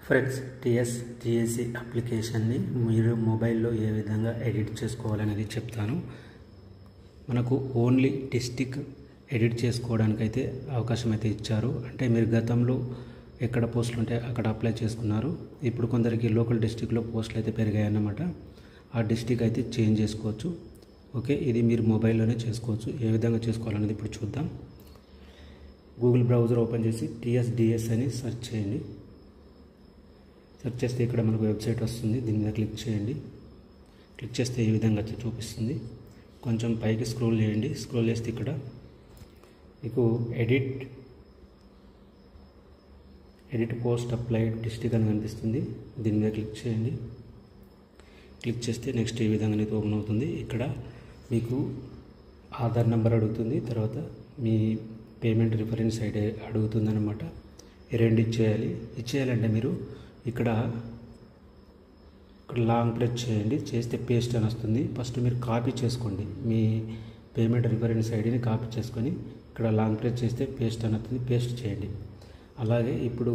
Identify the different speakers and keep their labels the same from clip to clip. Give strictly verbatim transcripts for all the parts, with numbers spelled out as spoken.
Speaker 1: Friends, TS TSC అప్లికేషన్ని మీరు మొబైల్లో ఏ విధంగా ఎడిట్ చేసుకోవాలనేది చెప్తాను. మనకు ఓన్లీ డిస్టిక్ ఎడిట్ చేసుకోవడానికి అయితే అవకాశం అయితే ఇచ్చారు. అంటే మీరు గతంలో ఎక్కడ పోస్టులు ఉంటే అక్కడ అప్లై చేసుకున్నారు. ఇప్పుడు కొందరికి లోకల్ డిస్టిక్లో పోస్టులు అయితే పెరిగాయి అన్నమాట. ఆ డిస్టిక్ అయితే చేంజ్ చేసుకోవచ్చు. ఓకే, ఇది మీరు మొబైల్లోనే చేసుకోవచ్చు. ఏ విధంగా చేసుకోవాలనేది ఇప్పుడు చూద్దాం. గూగుల్ బ్రౌజర్ ఓపెన్ చేసి టీఎస్డిఎస్ అని సెర్చ్ చేయండి. సెర్చ్ చేస్తే ఇక్కడ మనకు వెబ్సైట్ వస్తుంది. దీని మీద క్లిక్ చేయండి. క్లిక్ చేస్తే ఈ విధంగా చూపిస్తుంది. కొంచెం పైకి స్క్రోల్ చేయండి. స్క్రోల్ చేస్తే ఇక్కడ మీకు edit edit post applied district అని కనిపిస్తుంది. దీని మీద క్లిక్ చేయండి. క్లిక్ చేస్తే నెక్స్ట్ ఈ విధంగా అయితే ఓపెన్ అవుతుంది. ఇక్కడ మీకు ఆధార్ నెంబర్ అడుగుతుంది. తర్వాత మీ పేమెంట్ రిఫరెన్స్ ఐడి అడుగుతుంది అనమాట. ఈ రెండు ఇచ్చేయాలి. ఇచ్చేయాలంటే మీరు ఇక్కడ ఇక్కడ లాంగ్ ప్రెస్ చేయండి. చేస్తే పేస్ట్ అని వస్తుంది. ఫస్ట్ మీరు కాపీ చేసుకోండి. మీ పేమెంట్ రిఫరెన్స్ ఐడిని కాపీ చేసుకొని ఇక్కడ లాంగ్ ప్రెస్ చేస్తే పేస్ట్ అని వస్తుంది. పేస్ట్ చేయండి. అలాగే ఇప్పుడు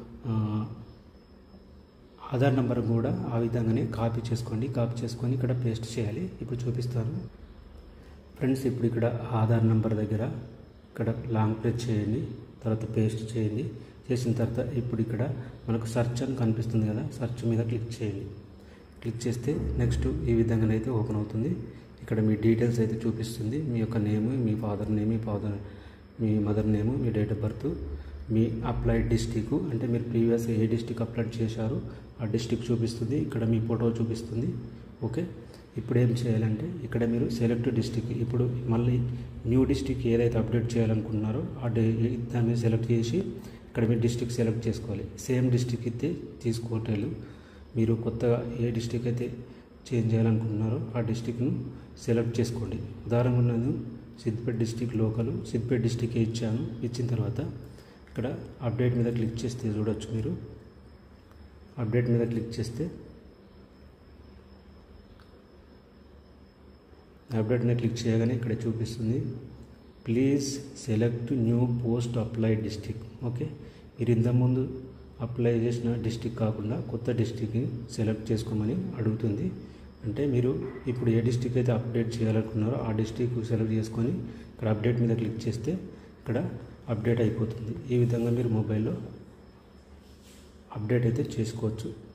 Speaker 1: ఆధార్ నెంబర్ కూడా ఆ విధంగానే కాపీ చేసుకోండి. కాపీ చేసుకొని ఇక్కడ పేస్ట్ చేయాలి. ఇప్పుడు చూపిస్తాను ఫ్రెండ్స్. ఇప్పుడు ఇక్కడ ఆధార్ నెంబర్ దగ్గర ఇక్కడ లాంగ్ ప్రెస్ చేయండి. తర్వాత పేస్ట్ చేయండి. చేసిన తర్వాత ఇప్పుడు ఇక్కడ మనకు సెర్చ్ అని కనిపిస్తుంది కదా, సెర్చ్ మీద క్లిక్ చేయండి. క్లిక్ చేస్తే నెక్స్ట్ ఈ విధంగానైతే ఓపెన్ అవుతుంది. ఇక్కడ మీ డీటెయిల్స్ అయితే చూపిస్తుంది. మీ యొక్క నేమ్, మీ ఫాదర్ నేమ్, మీ ఫాదర్ మీ మదర్ నేమ్, మీ డేట్ ఆఫ్ బర్త్, మీ అప్లైడ్ డిస్టిక్, అంటే మీరు ప్రీవియస్ ఏ డిస్టిక్ అప్లైడ్ చేశారు ఆ డిస్టిక్ చూపిస్తుంది. ఇక్కడ మీ ఫోటో చూపిస్తుంది. ఓకే, ఇప్పుడు ఏం చేయాలంటే ఇక్కడ మీరు సెలెక్ట్ డిస్టిక్, ఇప్పుడు మళ్ళీ న్యూ డిస్టిక్ ఏదైతే అప్డేట్ చేయాలనుకుంటున్నారో ఆ డే దాన్ని మీరు సెలెక్ట్ చేసి ఇక్కడ మీరు డిస్టిక్ సెలెక్ట్ చేసుకోవాలి. సేమ్ డిస్టిక్ అయితే తీసుకోవట్లేదు. మీరు కొత్తగా ఏ డిస్టిక్ అయితే చేంజ్ చేయాలనుకుంటున్నారో ఆ డిస్టిక్ను సెలెక్ట్ చేసుకోండి. ఉదాహరణకు నేను Siddipet district local Siddipet district ఇచ్చాను. ఇచ్చిన తర్వాత ఇక్కడ అప్డేట్ మీద క్లిక్ చేస్తే చూడొచ్చు మీరు. అప్డేట్ మీద క్లిక్ చేస్తే అప్డేట్ మీద క్లిక్ చేయగానే ఇక్కడ చూపిస్తుంది please select new post applied district. Okay, మీరు ఇంతకుముందు అప్లై చేసిన డిస్టిక్ కాకుండా కొత్త డిస్టిక్ని సెలెక్ట్ చేసుకోమని అడుగుతుంది. అంటే మీరు ఇప్పుడు ఏ డిస్టిక్ అయితే అప్డేట్ చేయాలనుకున్నారో ఆ డిస్టిక్ సెలెక్ట్ చేసుకొని ఇక్కడ అప్డేట్ మీద క్లిక్ చేస్తే ఇక్కడ అప్డేట్ అయిపోతుంది. ఈ విధంగా మీరు మొబైల్లో అప్డేట్ అయితే చేసుకోవచ్చు.